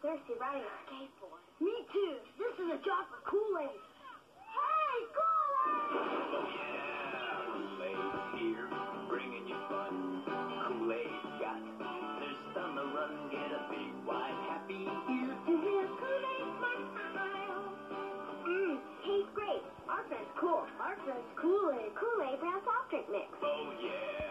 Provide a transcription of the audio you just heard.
thirsty riding a skateboard. Me too. This is a job for Kool-Aid. Hey, Kool-Aid! Yeah, Kool-Aid's here, bringing you fun. Kool-Aid's got thirst on the run. Get a big, wide, happy ear to hear Kool-Aid smile. Tastes great. Our friend's Kool. Our friend's Kool-Aid. Kool-Aid brown soft drink mix. Oh, yeah.